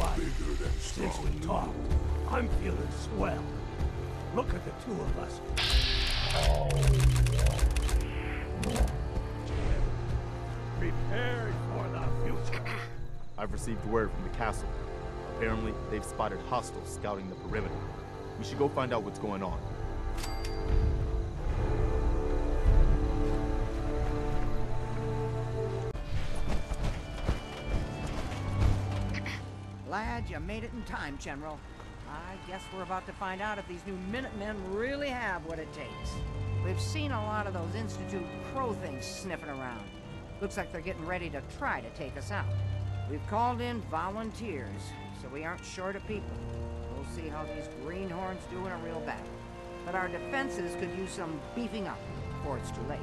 what? Since we talked, I'm feeling swell. Look at the two of us. Prepared for the future. I've received word from the castle. Apparently, they've spotted hostiles scouting the perimeter. We should go find out what's going on. Glad you made it in time, General. I guess we're about to find out if these new Minutemen really have what it takes. We've seen a lot of those Institute Crow things sniffing around. Looks like they're getting ready to try to take us out. We've called in volunteers, so we aren't short of people. We'll see how these greenhorns do in a real battle. But our defenses could use some beefing up before it's too late.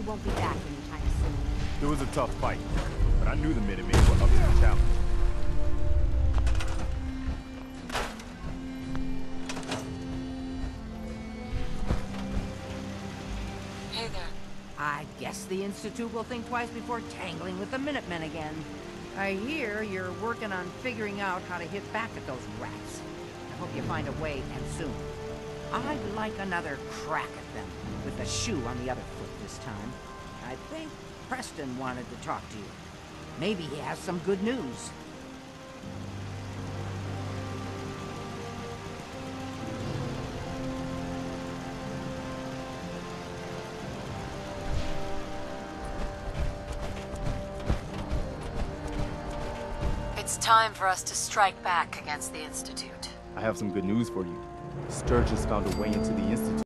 won't be back anytime soon. It was a tough fight, but I knew the Minutemen were up to the challenge. Hey there. I guess the Institute will think twice before tangling with the Minutemen again. I hear you're working on figuring out how to hit back at those rats. I hope you find a way, and soon. I'd like another crack at them, with the shoe on the other foot this time. I think Preston wanted to talk to you. Maybe he has some good news. It's time for us to strike back against the Institute. I have some good news for you. Sturgis found a way into the Institute.